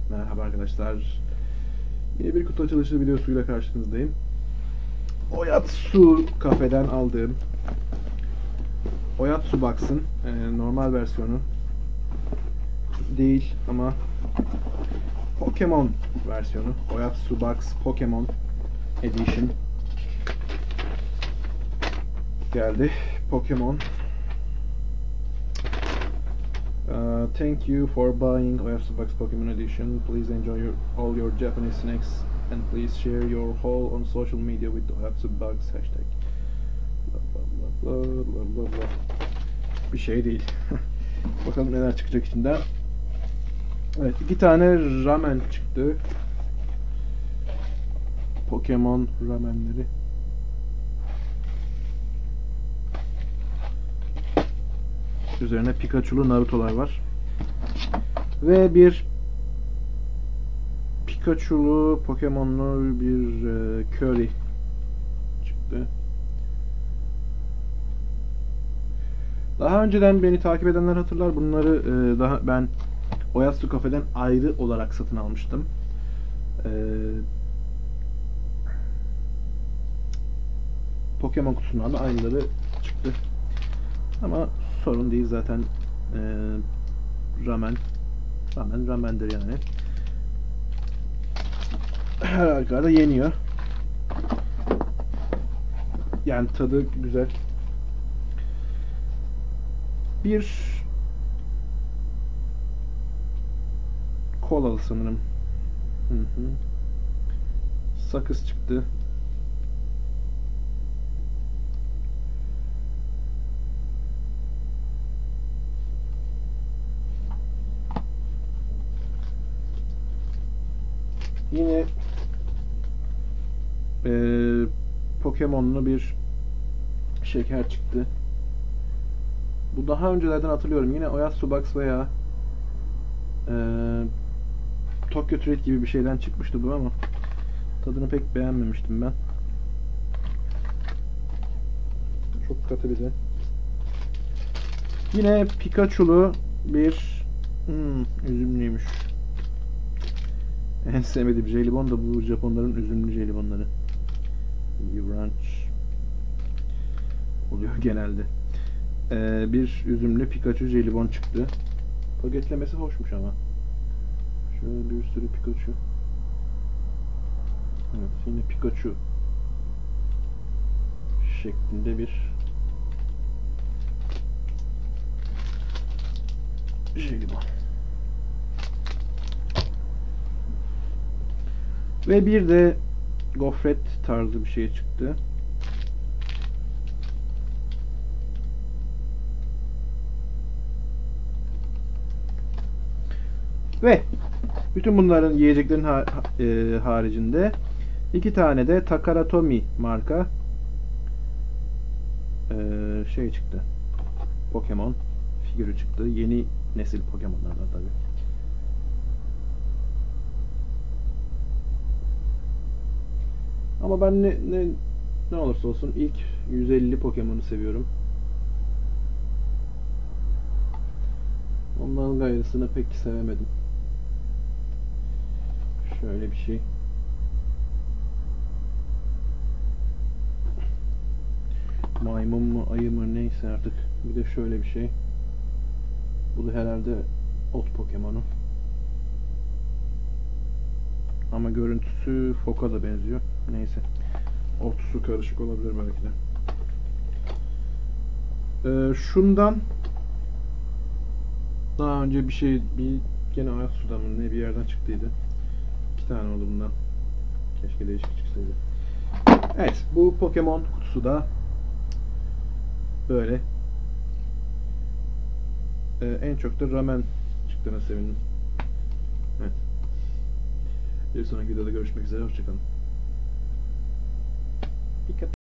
Merhaba arkadaşlar. Yine bir kutu açılışı videosuyla karşınızdayım. Oyatsu kafeden aldığım Oyatsu Box'ın normal versiyonu değil ama Pokemon versiyonu. Oyatsu Box Pokemon Edition geldi. Pokemon. Thank you for buying Oyatsu Box Pokemon Edition. Please enjoy all your Japanese snacks and please share your haul on social media with the Oyatsu Box hashtag. Bla bla bla bla bla bla. Bir şey değil. Bakalım neler çıkacak içinden. Evet, 2 tane ramen çıktı. Pokemon ramenleri. Üzerine Pikachu'lu Naruto'lar var. Ve bir Pikachu'lu, Pokemon'lu bir Curry çıktı. Daha önceden beni takip edenler hatırlar. Bunları daha ben Oyatsu Cafe'den ayrı olarak satın almıştım. Pokemon kutusundan da aynıları çıktı. Ama sorun değil zaten. Ramendir yani. Her halükarda yeniyor. Yani tadı güzel. Bir kolalı sanırım. Sakız çıktı. Yine Pokemon'lu bir şeker çıktı. Bu daha öncelerden hatırlıyorum. Yine Oyatsu Box veya Tokyo Treat gibi bir şeyden çıkmıştı bu ama tadını pek beğenmemiştim ben. Çok katı bir de. Yine Pikachu'lu bir üzümlüymüş. En sevmediğim jelibon da bu Japonların üzümlü jelibonları. Crunch oluyor genelde. Bir üzümlü Pikachu jelibon çıktı. Paketlemesi hoşmuş ama. Şöyle bir sürü Pikachu. Evet, yine Pikachu şeklinde bir jelibon. Ve bir de gofret tarzı bir şey çıktı. Ve bütün bunların yiyeceklerin haricinde 2 tane de Takaratomi marka şey çıktı. Pokemon figürü çıktı. Yeni nesil Pokemon'lardan tabii. Ama ben ne olursa olsun ilk 150 Pokemon'u seviyorum. Ondan gayrısını pek sevemedim. Şöyle bir şey. Maymun mu, ayı mı neyse artık. Bir de şöyle bir şey. Bu da herhalde ot Pokemon'u. Ama görüntüsü foka da benziyor. Neyse. Ot su karışık olabilir belki de. Şundan daha önce bir gene Oyatsu'dan mı ne bir yerden çıktıydı. 2 tane oldu bundan. Keşke değişik çıksaydı. Evet, bu Pokemon kutusu da böyle. En çok da ramen çıktığına sevindim. Evet. Bir sonraki videoda görüşmek üzere. Hoşçakalın. Dikkat.